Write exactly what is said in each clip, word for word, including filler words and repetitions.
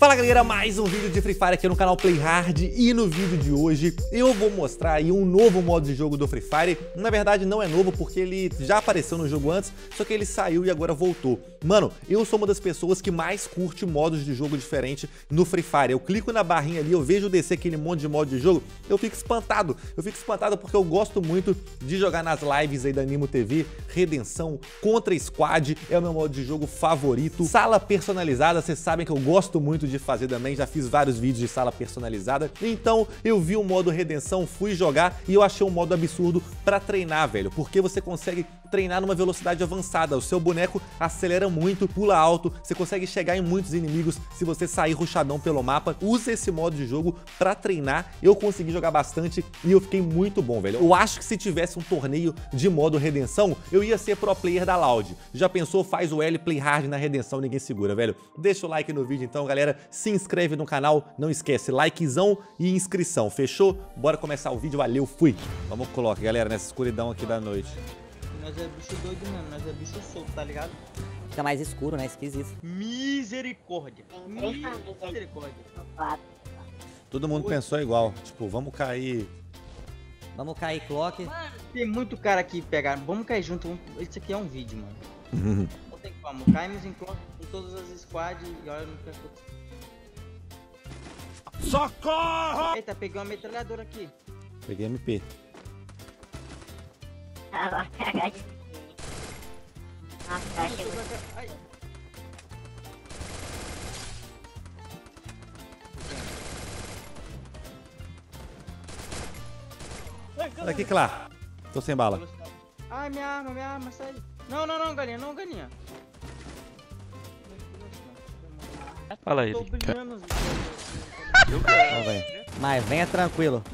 Fala galera, mais um vídeo de Free Fire aqui no canal Play Hard. E no vídeo de hoje eu vou mostrar aí um novo modo de jogo do Free Fire. Na verdade não é novo porque ele já apareceu no jogo antes, só que ele saiu e agora voltou. Mano, eu sou uma das pessoas que mais curte modos de jogo diferente no Free Fire. Eu clico na barrinha ali, eu vejo descer aquele monte de modo de jogo, eu fico espantado. Eu fico espantado porque eu gosto muito de jogar nas lives aí da Animo T V. Redenção, Contra Squad é o meu modo de jogo favorito. Sala personalizada, vocês sabem que eu gosto muito de fazer também, já fiz vários vídeos de sala personalizada. Então eu vi o modo Redenção, fui jogar e eu achei um modo absurdo pra treinar, velho, porque você consegue treinar numa velocidade avançada. O seu boneco acelera muito, pula alto, você consegue chegar em muitos inimigos se você sair rushadão pelo mapa. Usa esse modo de jogo pra treinar. Eu consegui jogar bastante e eu fiquei muito bom, velho. Eu acho que se tivesse um torneio de modo Redenção, eu ia ser pro player da Loud. Já pensou? Faz o L, Play Hard na Redenção, ninguém segura, velho. Deixa o like no vídeo então, galera. Se inscreve no canal, não esquece, likezão e inscrição, fechou? Bora começar o vídeo, valeu, fui! Vamos colocar, galera, nessa escuridão aqui da noite. Nós é bicho doido mesmo, nós é bicho solto, tá ligado? Fica mais escuro, né? Esquisito. Misericórdia. Misericórdia. Todo mundo pensou igual, tipo, vamos cair... Vamos cair clock. Mano, tem muito cara aqui pegar. Vamos cair junto. Vamos... Isso aqui é um vídeo, mano. Não tem como. Caímos em clock com todas as squads e olha no canto. Socorro! Eita, peguei uma metralhadora aqui. Peguei M P. Ah, pegar de Nossa, Ai, chegou. ai. Sai daqui, claro. Tô sem bala. Ai, minha arma, minha arma, sai. Não, não, não, galinha, não, galinha. Fala Tô ele. brilhando. Então vem. Mas venha tranquilo.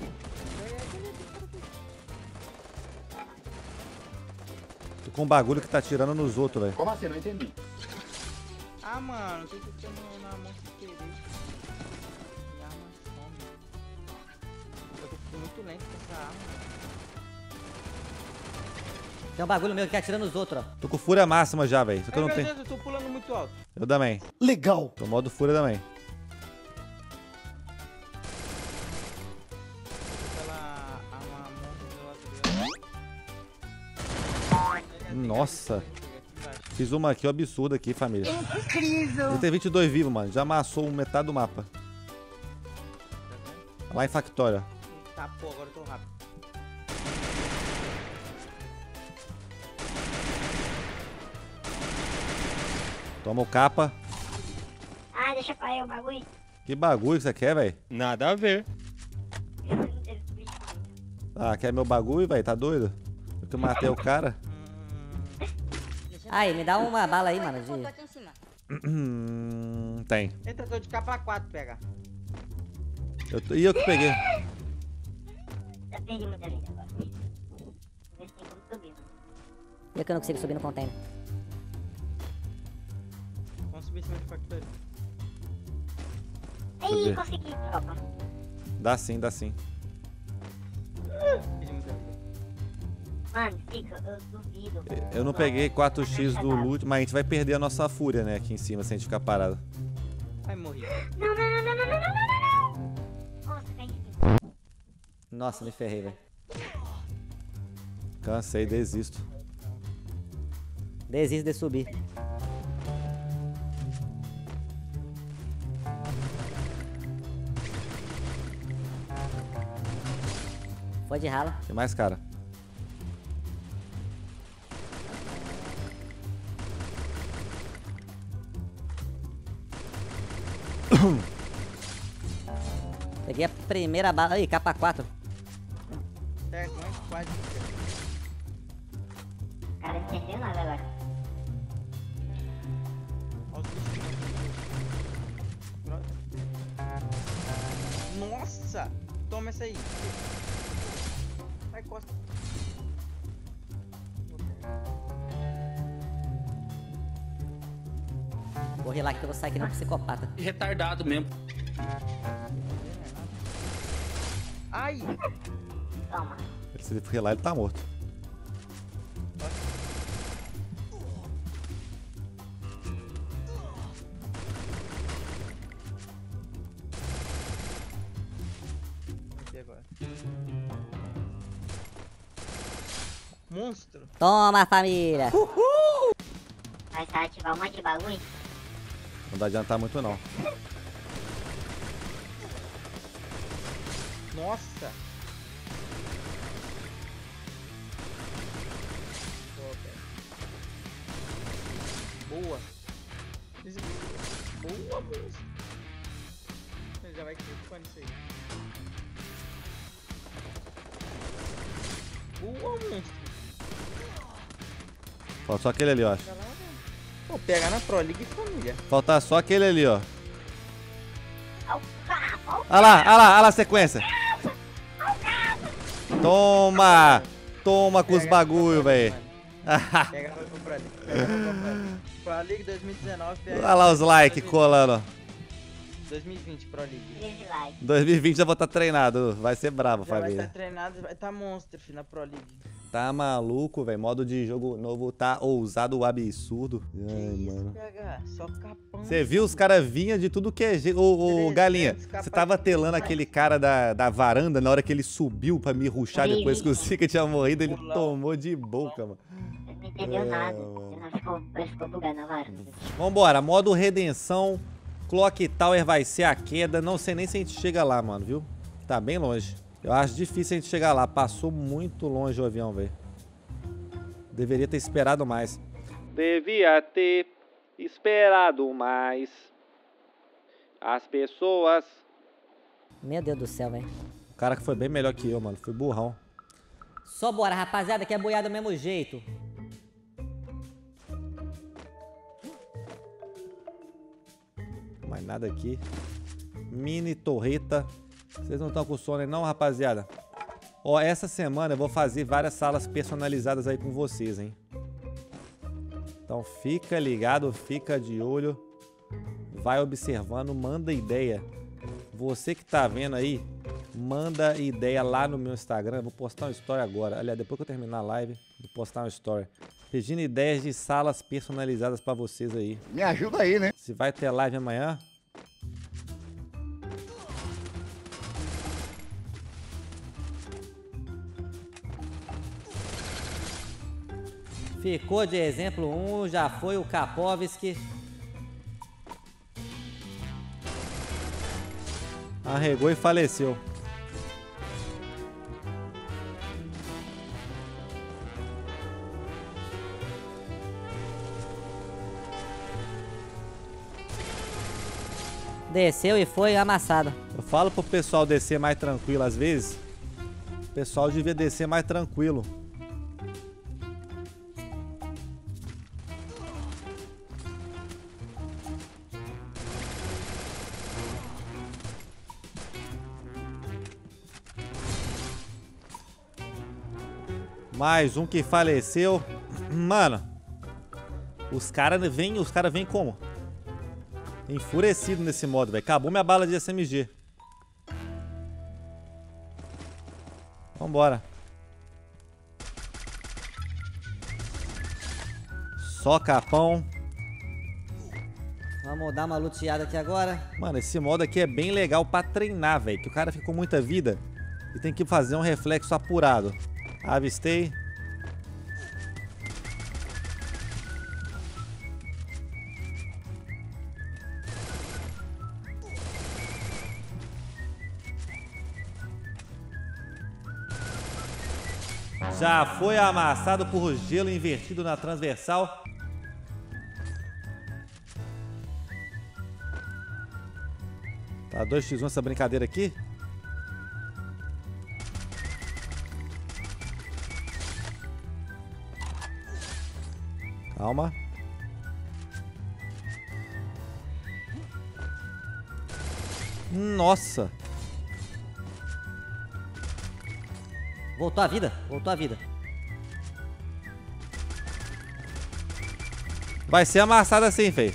Tô com um bagulho que tá atirando nos outros, velho. Como assim? Não entendi. Ah, mano, tem que ter no- na mão sem querer. Minha arma some. Eu tô muito lento com essa arma. Tem um bagulho meu que tá atirando os outros, ó. Tô com fúria máxima já, velho. Só que eu Ai, não meu tenho... Deus, eu tô pulando muito alto. Eu também. Legal. Tô modo fúria também. Aquela arma monstro do lado dele. Nossa. Fiz uma aqui, um absurdo aqui, família. Incrível. Ele tem vinte e dois vivos, mano. Já amassou metade do mapa. Lá em Factória. Tá, pô, agora eu tô rápido. Toma o capa. Ah, deixa pra eu o bagulho. Que bagulho que você quer, velho? Nada a ver. Ah, quer meu bagulho, velho? Tá doido? Eu que matei o cara. Aí, me dá uma bala aí, mano. De... Aqui em cima. Hum, tem. Entra, tô de capa quatro, pega. Eu, e eu que peguei. Já perdi muita gente agora. Vê se tem como subir. Eu que eu não consigo subir no container. Vamos subir em cima de factory. Subir. Ih, consegui, tropa. Dá sim, dá sim. Perdi muita gente. Mano, fica, eu duvido. Eu não peguei quatro x do loot, mas a gente vai perder a nossa fúria, né? Aqui em cima, se a gente ficar parado. Ai, morri. Não, não, não, não, não, não, não, não, não. Nossa, caí em cima. Nossa, me ferrei, velho. Cansei, desisto. Desisto de subir. Foi de rala. Tem mais cara. Peguei a primeira bala. Aí, capa quatro. Certo, mas quase. O cara não entendeu nada agora. Olha os bichinhos. Nossa! Toma essa aí. Vai, costa. Vou relar aqui que eu vou sair aqui não psicopata. Retardado mesmo. Ai! Toma. Se ele for lá, ele tá morto. agora. Monstro. Toma, família. Vai estar ativar um monte de bagulho. Não vai adiantar muito, não. Nossa. Boa. Boa, moço. Ele já vai clipando isso aí. Boa, monstro. Falta só aquele ali, ó. Pô, pega na Pro League, família. Falta só aquele ali, ó. Olha lá, olha lá, olha lá a sequência. Toma! Toma com os bagulho, velho. Pega pra Pro League. Pega pra Pro League. Pro League dois mil e dezenove. Olha lá os likes colando. dois mil e vinte Pro League. treze likes. dois mil e vinte já vou estar treinado. Vai ser bravo, Já vai família. estar treinado, vai estar monstro, filho, na Pro League. Tá maluco, velho. Modo de jogo novo tá ousado, absurdo. Ai, Que isso, mano. P H? Só capão. Você viu os caras vinha de tudo que é jeito. Ô, ô, Galinha, você tava telando aquele cara da, da varanda na hora que ele subiu pra me rushar depois que o Zika tinha morrido, ele tomou de boca, mano. Você não entendeu É, nada. mano. Você não ficou, você ficou bugando na varanda. Vambora, modo redenção. Clock Tower vai ser a queda. Não sei nem se a gente chega lá, mano, viu? Tá bem longe. Eu acho difícil a gente chegar lá. Passou muito longe o avião, velho. Deveria ter esperado mais. Devia ter esperado mais. As pessoas... Meu Deus do céu, velho. O cara que foi bem melhor que eu, mano. Foi burrão. Só bora, rapaziada, que é boiar do mesmo jeito. Mais nada aqui. Mini torreta. Vocês não estão com sono aí não, rapaziada? Ó, essa semana eu vou fazer várias salas personalizadas aí com vocês, hein? Então fica ligado, fica de olho. Vai observando, manda ideia. Você que tá vendo aí, manda ideia lá no meu Instagram. Eu vou postar uma story agora. Aliás, depois que eu terminar a live, vou postar uma story. Pedindo ideias de salas personalizadas pra vocês aí. Me ajuda aí, né? Se vai ter live amanhã... Ficou de exemplo um, já foi o Kapovski. Arregou e faleceu. Desceu e foi amassado. Eu falo pro pessoal descer mais tranquilo às vezes. O pessoal devia descer mais tranquilo. Mais um que faleceu. Mano, os caras vêm, os caras vêm como? Enfurecido nesse modo, velho. Acabou minha bala de S M G. Vambora. Só capão. Vamos dar uma luteada aqui agora. Mano, esse modo aqui é bem legal pra treinar, velho. Que o cara fica com muita vida e tem que fazer um reflexo apurado. Avistei. Já foi amassado por gelo invertido na transversal. Tá dois por um essa brincadeira aqui. Calma. Nossa. Voltou a vida, voltou a vida. Vai ser amassado assim, feio.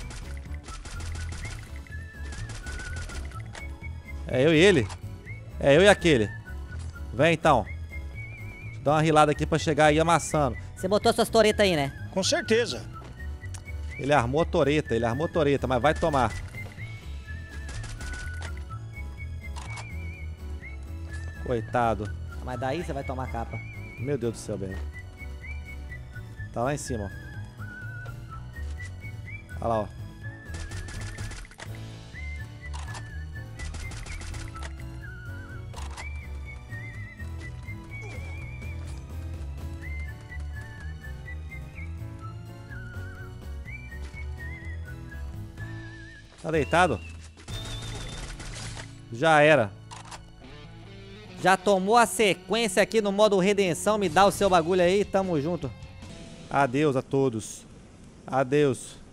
É eu e ele. É eu e aquele. Vem então. Dá uma rilada aqui pra chegar aí amassando. Você botou suas toretas aí, né? Com certeza. Ele armou a toreta, ele armou a toreta, mas vai tomar. Coitado. Mas daí você vai tomar capa. Meu Deus do céu, velho. Tá lá em cima, ó. Olha lá, ó. Tá deitado? Já era. Já tomou a sequência aqui no modo redenção? Me dá o seu bagulho aí, tamo junto. Adeus a todos. Adeus.